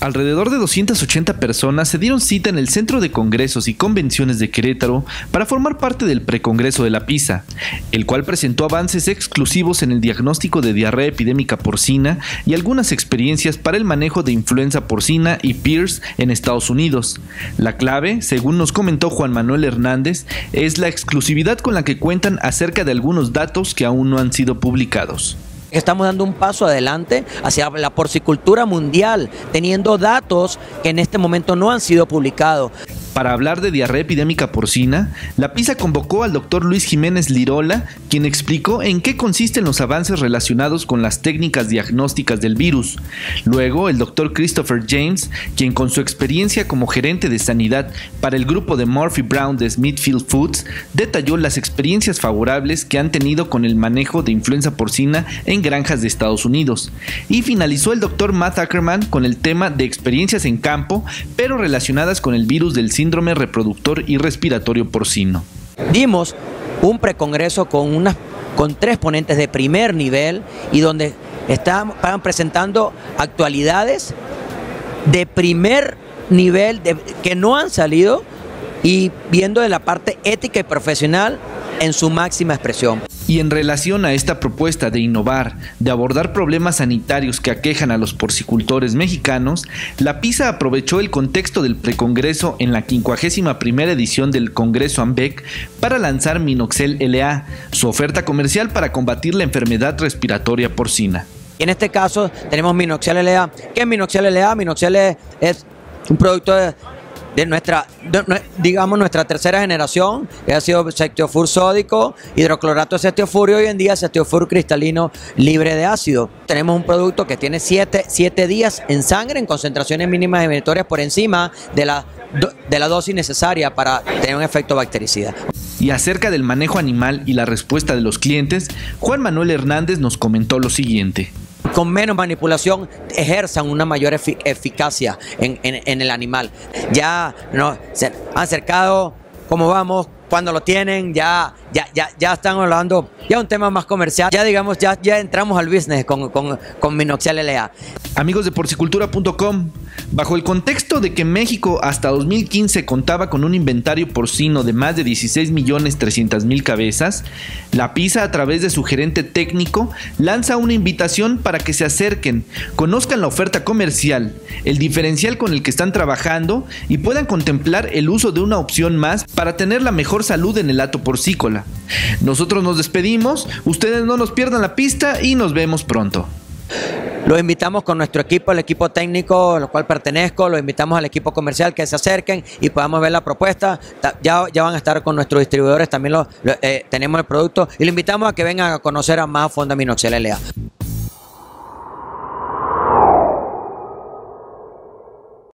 Alrededor de 280 personas se dieron cita en el Centro de Congresos y Convenciones de Querétaro para formar parte del precongreso de la PISA, el cual presentó avances exclusivos en el diagnóstico de diarrea epidémica porcina y algunas experiencias para el manejo de influenza porcina y PIRS en Estados Unidos. La clave, según nos comentó Juan Manuel Hernández, es la exclusividad con la que cuentan acerca de algunos datos que aún no han sido publicados. Estamos dando un paso adelante hacia la porcicultura mundial, teniendo datos que en este momento no han sido publicados. Para hablar de diarrea epidémica porcina, la PISA convocó al doctor Luis Jiménez Lirola, quien explicó en qué consisten los avances relacionados con las técnicas diagnósticas del virus. Luego, el doctor Christopher James, quien con su experiencia como gerente de sanidad para el grupo de Murphy Brown de Smithfield Foods, detalló las experiencias favorables que han tenido con el manejo de influenza porcina en granjas de Estados Unidos. Y finalizó el doctor Matt Ackerman con el tema de experiencias en campo, pero relacionadas con el virus del síndrome reproductor y respiratorio porcino. Dimos un precongreso con 3 ponentes de primer nivel y donde estaban presentando actualidades de primer nivel que no han salido y viendo de la parte ética y profesional en su máxima expresión. Y en relación a esta propuesta de innovar, de abordar problemas sanitarios que aquejan a los porcicultores mexicanos, la PISA aprovechó el contexto del precongreso en la 51ª edición del Congreso AMBEC para lanzar Minoxel LA, su oferta comercial para combatir la enfermedad respiratoria porcina. En este caso tenemos Minoxel LA. ¿Qué es Minoxel LA? Minoxel es un producto de nuestra tercera generación, que ha sido cetiofur sódico, hidroclorato de cetiofur y hoy en día cetiofur cristalino libre de ácido. Tenemos un producto que tiene 7 días en sangre en concentraciones mínimas definitorias por encima de la dosis necesaria para tener un efecto bactericida. Y acerca del manejo animal y la respuesta de los clientes, Juan Manuel Hernández nos comentó lo siguiente. Con menos manipulación ejerzan una mayor eficacia en el animal. Ya se han acercado, ¿cómo vamos? Cuando lo tienen, ya están hablando, ya un tema más comercial, ya entramos al business con Minoxel LA. Amigos de porcicultura.com, bajo el contexto de que México hasta 2015 contaba con un inventario porcino de más de 16.300.000 cabezas, la PISA a través de su gerente técnico lanza una invitación para que se acerquen, conozcan la oferta comercial, el diferencial con el que están trabajando y puedan contemplar el uso de una opción más para tener la mejor salud en el hato porcícola. Nosotros nos despedimos, ustedes no nos pierdan la pista y nos vemos pronto. Los invitamos con nuestro equipo, el equipo técnico al cual pertenezco, los invitamos al equipo comercial que se acerquen y podamos ver la propuesta. Ya van a estar con nuestros distribuidores, también tenemos el producto y los invitamos a que vengan a conocer a más a fondo Minoxel LA.